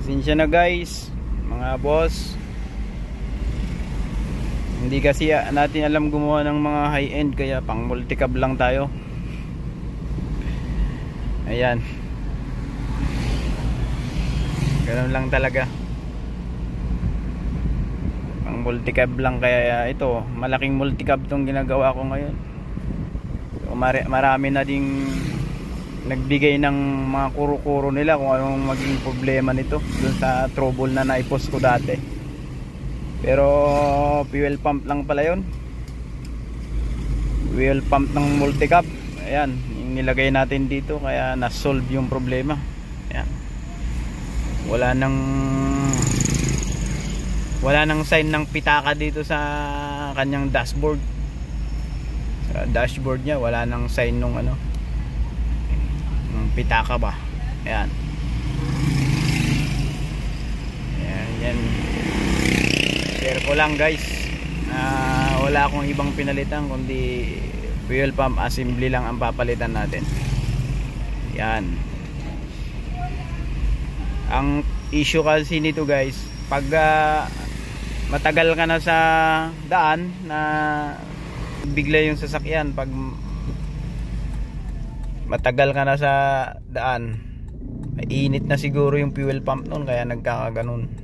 Pasensya na guys, mga boss. Hindi kasi natin alam gumawa ng mga high end, kaya pang multicab lang tayo. Ayan, ganun lang talaga, pang multicab lang. Kaya ito, malaking multicab tong ginagawa ko ngayon. So, marami na ding nagbigay ng mga kuro-kuro nila kung anong maging problema nito dun sa trouble na naipost ko dati. Pero fuel pump lang pala yun, fuel pump ng multicab. Ayan, yung nilagay natin dito, kaya na-solve yung problema. Ayan, wala nang sign ng pitaka dito sa kanyang dashboard. Sa dashboard niya wala nang sign nung ano, pitaka ba. Ayan. Ayan, yan. Share ko lang guys. Wala akong ibang pinalitan kundi fuel pump assembly lang ang papalitan natin. Yan. Ang issue kasi nito guys, pag matagal ka na sa daan na bigla yung sasakyan, pag matagal ka na sa daan, init na siguro yung fuel pump nun, kaya nagkakaganon.